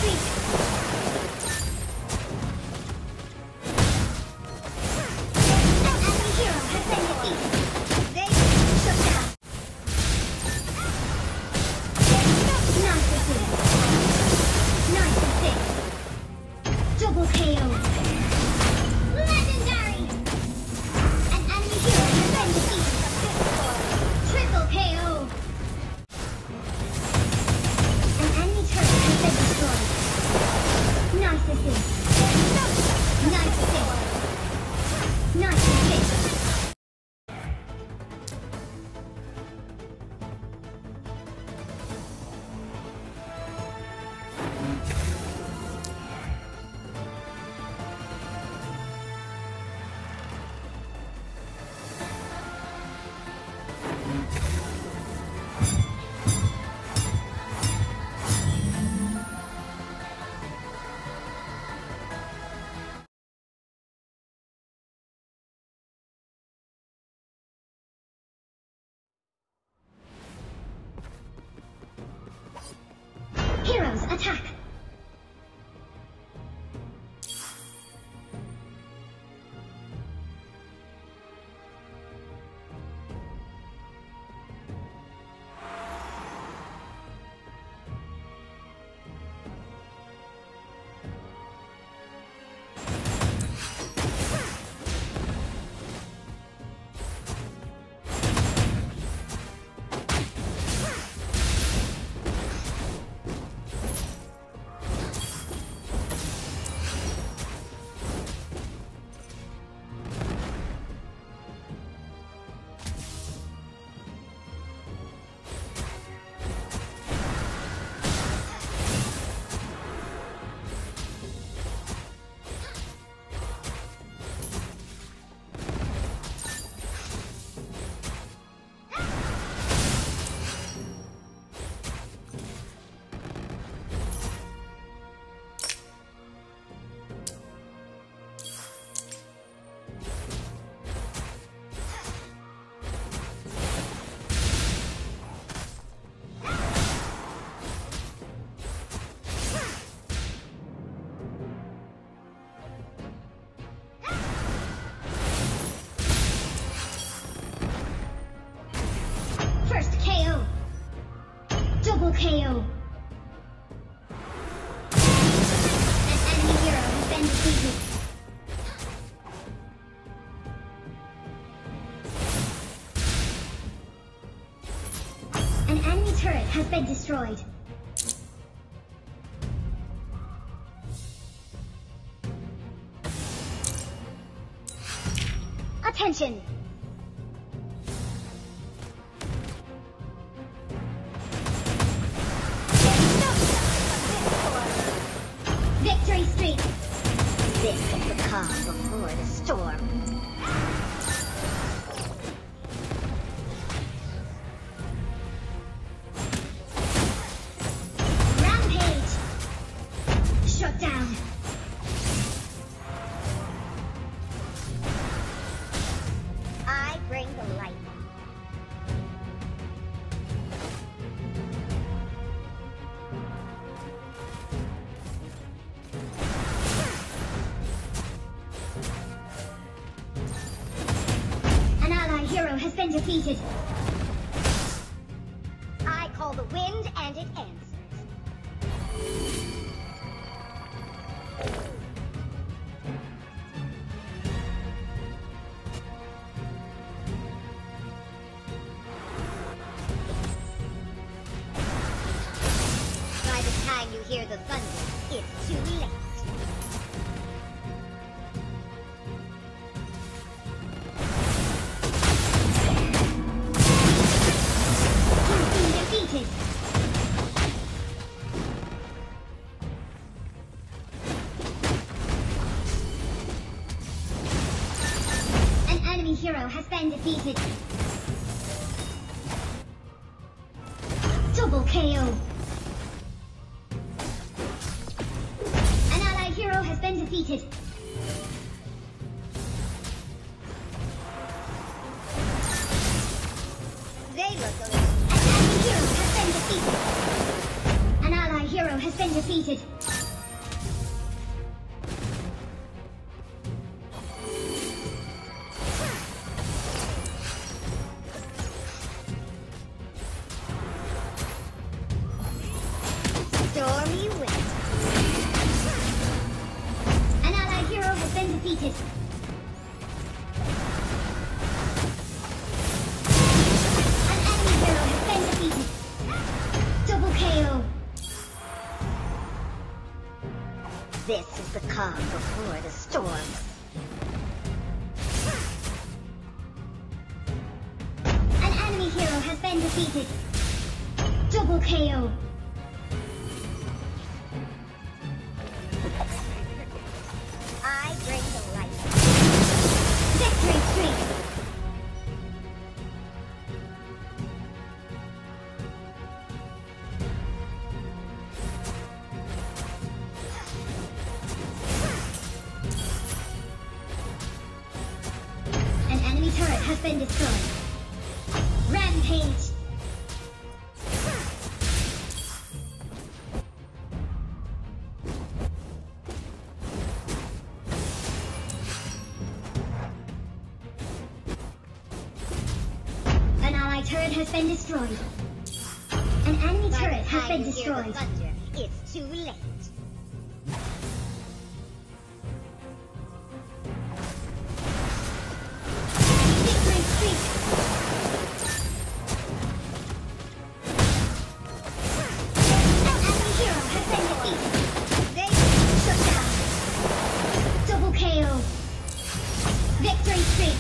Heroes attack! Double KO. An enemy hero has been defeated. An enemy turret has been destroyed. Attention! Victory streak! This is the calm before the storm. Rampage! Shut down! I bring the light. An ally hero has been defeated. I call the wind and it answers. By the time you hear the thunder, it's too late. You've been defeated. An enemy hero has been defeated. Double KO. An allied hero has been defeated. They look a little... An enemy hero has been defeated. An allied hero has been defeated. defeated. An enemy hero has been defeated. Double KO. This is the calm before the storm. An enemy hero has been defeated. Double KO. I bring the light. Victory streak. An enemy turret has been destroyed. Rampage. An ally turret has been destroyed. An enemy turret has been destroyed. It's too late. Victory streak. An enemy hero has been defeated. They shut down. Double KO. Victory streak.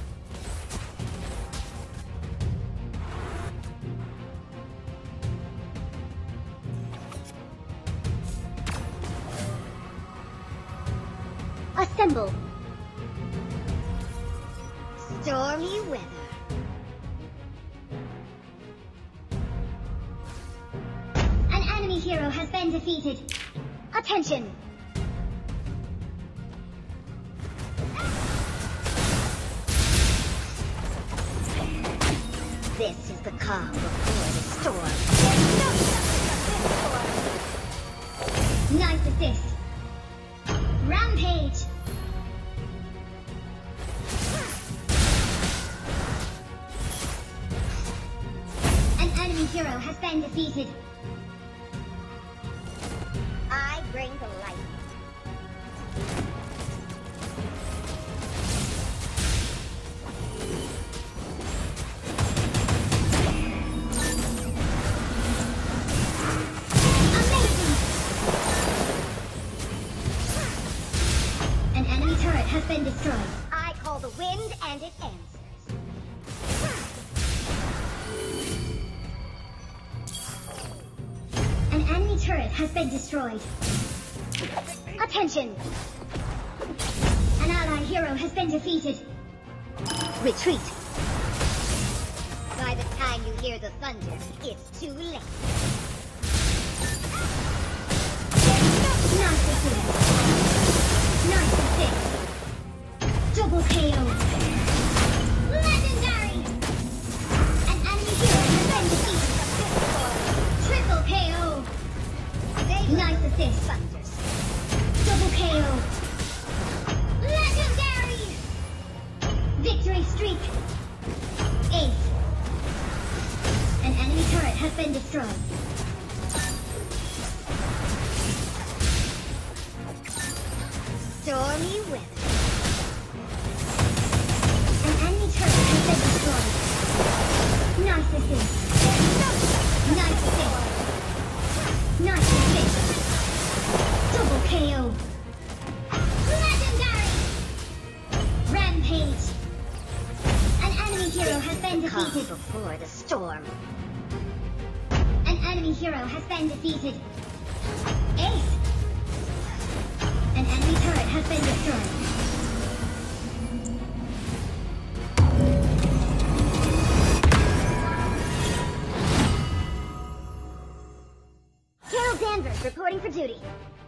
Assemble. Stormy weather. An enemy hero has been defeated. Attention! This is the calm before the storm. Nice assist. Rampage! An enemy hero has been defeated. I bring the light. An enemy turret has been destroyed. I call the wind and it answers. An enemy turret has been destroyed. Attention! An ally hero has been defeated. Retreat. By the time you hear the thunder, it's too late. Nice assist. Nice assist. Double KO. Legendary! An enemy hero has been defeated. Triple KO. Nice assist. Double KO. Legendary! Victory streak. Ace. An enemy turret has been destroyed. Stormy weather. An enemy turret has been destroyed. Nice assist. Nice assist. Nice assist. Double KO. Legendary! Rampage. An enemy hero has been defeated. Before the storm. An enemy hero has been defeated. Ace. An enemy turret has been destroyed. Carol Danvers reporting for duty.